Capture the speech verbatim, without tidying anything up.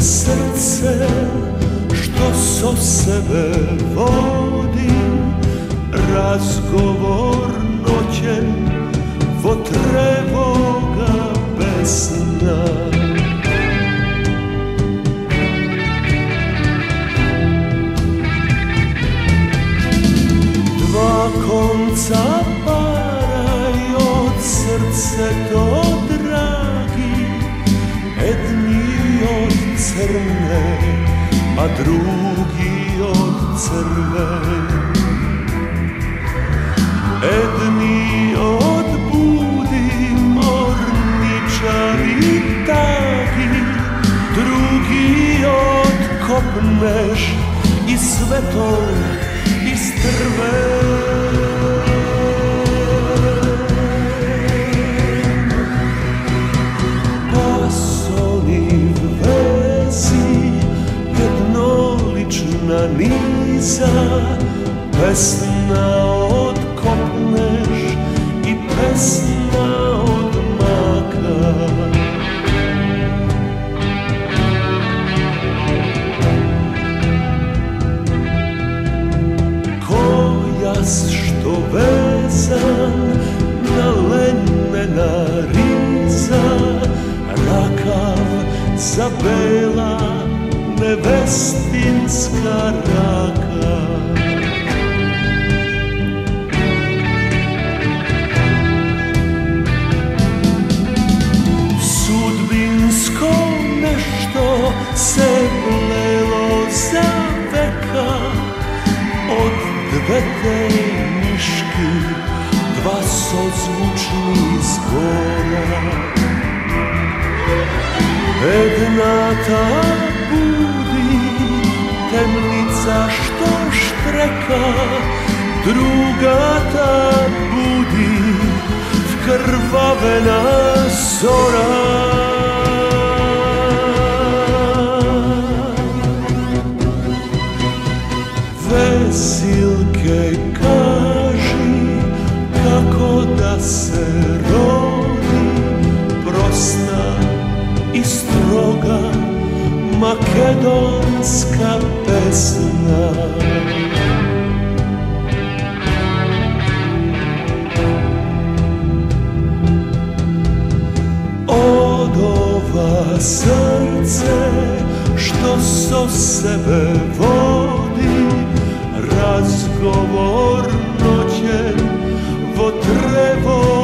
srce što so sebe vodi, razgovor noćen vo trevoga besna. Dva konca paraj od srce to dragi, jedni od crne, a drugi od crve. Jedni od budi morničavi tagi, drugi od kopneš i sve to istrve. Niza, pesna od kopneš i pesna od maka. Ko jas što vezan na lenena riza, rakav za bela nevestinska raka. Sudbinsko nešto se plelo za veka, od dve te miški dva sozvučni zgora. Jedna ta budi, temnica što štreka, druga ta budi, vkrvavena zora. Vesilke kaži kako da se rodi, prosta i stroga makedonska pesna. Od ova srce što so sebe vodi, razgovor noćen vo trevo